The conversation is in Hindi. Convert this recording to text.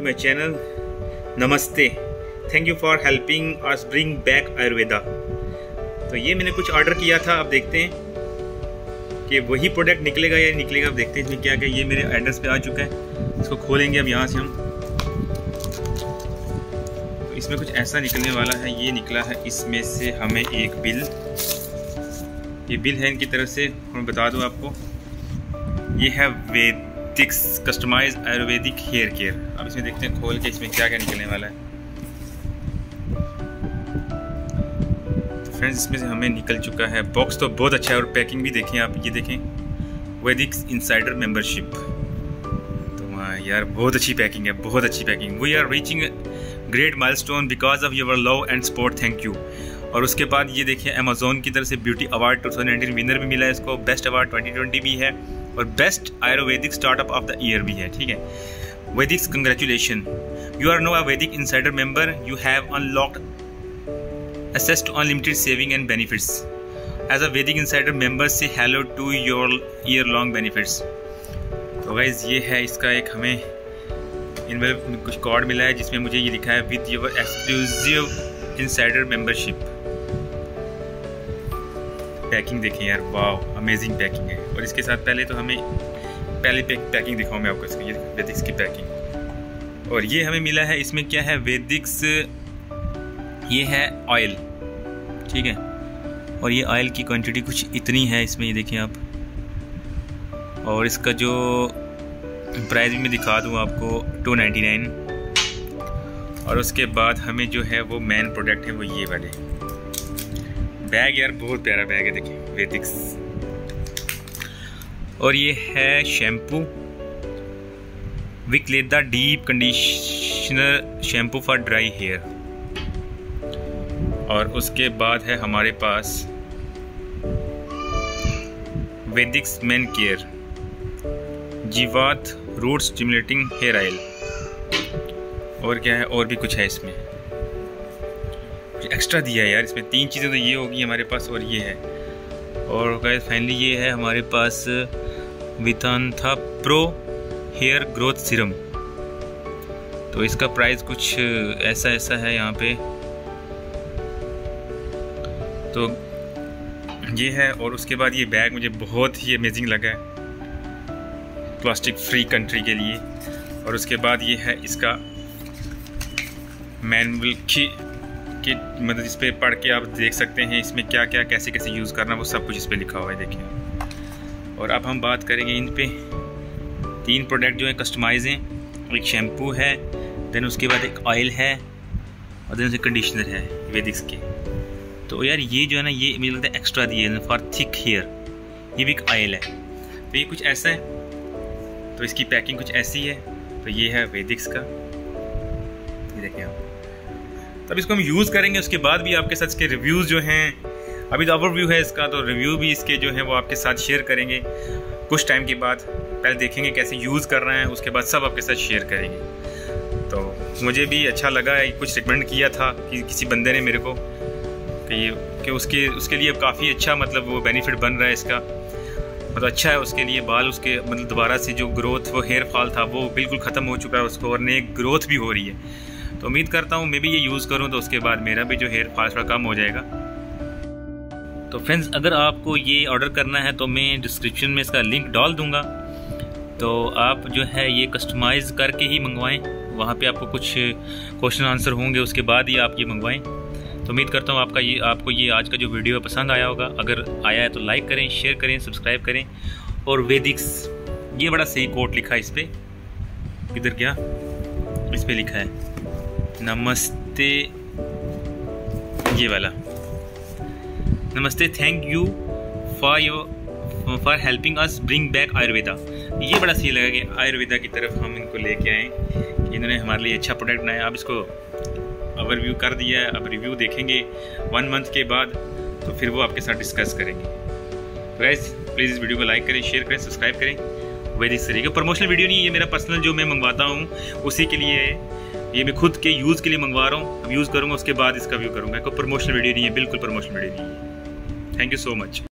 My channel. नमस्ते, thank you for helping us bring back Ayurveda. तो ये मैंने कुछ ऑर्डर किया था, अब देखते हैं कि वही प्रोडक्ट निकलेगा या निकलेगा। अब देखते हैं इसमें क्या क्या। ये मेरे एड्रेस पे आ चुका है, इसको खोलेंगे अब यहाँ से हम। तो इसमें कुछ ऐसा निकलने वाला है। ये निकला है इसमें से हमें एक बिल। ये बिल है इनकी तरफ से, मैं बता दूँ आपको। ये है Vedix customise Ayurvedic hair care. अब इसमें देखते हैं खोल के इसमें क्या क्या निकलने वाला है। तो फ्रेंड्स, इसमें से हमें निकल चुका है। बॉक्स तो बहुत अच्छा है और पैकिंग भी देखें आप, ये देखें, वैदिक्स इनसाइडर मेंबरशिप। तो हाँ यार, बहुत अच्छी पैकिंग है, बहुत अच्छी packing. We are reaching great milestone because of your love and support, thank you. और उसके बाद ये देखिए, अमेजोन की तरफ से ब्यूटी अवार्ड 2019 विनर भी मिला है इसको, बेस्ट अवार्ड 2020 भी है और best Ayurvedic startup of the year भी है। ठीक है, Vedix congratulation, you are now a Vedic insider member, you have unlocked access to unlimited saving and benefits. As a Vedic Insider member, say hello to your year-long benefits. तो गाइज ये है इसका एक, हमें इनमें कुछ कोड मिला है जिसमें मुझे ये लिखा है with your exclusive insider membership. Packing देखें यार, वाओ, अमेजिंग पैकिंग है। और इसके साथ पहले तो हमें पैकिंग दिखाऊँ मैं आपको इसकी, वैदिक्स की पैकिंग। और ये हमें मिला है, इसमें क्या है, वैदिक्स, ये है ऑयल, ठीक है। और ये ऑयल की क्वांटिटी कुछ इतनी है इसमें, ये देखिए आप। और इसका जो प्राइस भी मैं दिखा दूँ आपको, 299। और उसके बाद हमें जो है वो मेन प्रोडक्ट है वो ये वाले बैग। यार बहुत प्यारा बैग है, देखिए, वैदिक्स। और ये है shampoo, Vikleda deep conditioner shampoo for dry hair. और उसके बाद है हमारे पास Vedix men care Jivat root stimulating hair oil. और क्या है, और भी कुछ है इसमें, कुछ एक्स्ट्रा दिया है यार इसमें। 3 चीज़ें तो ये होगी हमारे पास, और ये है। और गाइस फाइनली ये है हमारे पास Vithantha pro hair growth serum. तो इसका प्राइस कुछ ऐसा है यहाँ पे। तो ये है। और उसके बाद ये बैग मुझे बहुत ही अमेजिंग लगा है, प्लास्टिक फ्री कंट्री के लिए। और उसके बाद ये है इसका मैनुअल की मतलब इस पर पढ़ के आप देख सकते हैं इसमें क्या क्या कैसे कैसे यूज़ करना, वो सब कुछ इस पर लिखा हुआ है, देखिए। और अब हम बात करेंगे इन पे 3 प्रोडक्ट जो है कस्टमाइज हैं। एक शैम्पू है, देन उसके बाद एक ऑयल है, और देन उसके कंडीशनर है वैदिक्स के। तो यार ये जो है ना, ये मुझे लगता है एक्स्ट्रा दिए हैं फॉर थिक हेयर। ये भी एक ऑयल है, तो ये कुछ ऐसा है। तो इसकी पैकिंग कुछ ऐसी है। तो ये है वैदिक्स का, ये देखें आप। तब इसको हम यूज़ करेंगे, उसके बाद भी आपके साथ इसके रिव्यूज़ जो हैं, अभी तो ओवरव्यू है इसका, तो रिव्यू भी इसके जो है वो आपके साथ शेयर करेंगे कुछ टाइम के बाद। पहले देखेंगे कैसे यूज़ कर रहे हैं, उसके बाद सब आपके साथ शेयर करेंगे। तो मुझे भी अच्छा लगा, कुछ रिकमेंड किया था कि किसी बंदे ने मेरे को कि उसके लिए काफ़ी अच्छा, मतलब वो बेनिफिट बन रहा है इसका, मतलब अच्छा है उसके लिए। बाल उसके मतलब दोबारा से जो ग्रोथ, वो हेयर फॉल था वो बिल्कुल ख़त्म हो चुका है उसको, और नई ग्रोथ भी हो रही है। तो उम्मीद करता हूँ मैं भी ये यूज़ करूँ तो उसके बाद मेरा भी जो हेयर फॉल थोड़ा कम हो जाएगा। तो फ्रेंड्स, अगर आपको ये ऑर्डर करना है तो मैं डिस्क्रिप्शन में इसका लिंक डाल दूँगा। तो आप जो है ये कस्टमाइज़ करके ही मंगवाएँ, वहाँ पे आपको कुछ क्वेश्चन आंसर होंगे, उसके बाद ही आप ये मंगवाएँ। तो उम्मीद करता हूँ आपको ये आज का जो वीडियो पसंद आया होगा। अगर आया है तो लाइक करें, शेयर करें, सब्सक्राइब करें। और वैदिक्स, ये बड़ा सही कोट लिखा है इस पर, इधर क्या इस पर लिखा है, नमस्ते, ये वाला, नमस्ते, thank you for helping us bring back Ayurveda. ये बड़ा सही लगा कि आयुर्वेदा की तरफ हम इनको लेके आए, इन्होंने हमारे लिए अच्छा प्रोडक्ट बनाया। अब इसको ओवरव्यू कर दिया है, अब रिव्यू देखेंगे 1 मंथ के बाद, तो फिर वो आपके साथ डिस्कस करेंगे। तो गाइस प्लीज़ इस वीडियो को लाइक करें, शेयर करें, सब्सक्राइब करें। वैदिक्स तरीके प्रमोशनल वीडियो नहीं, ये मेरा पर्सनल जो मैं मंगवाता हूँ उसी के लिए है। ये मैं खुद के यूज़ के लिए मंगवा रहा हूँ, अब यूज़ करूँगा उसके बाद इसका व्यू करूँगा। कोई प्रमोशनल वीडियो नहीं है, बिल्कुल प्रमोशनल वीडियो नहीं है। Thank you so much.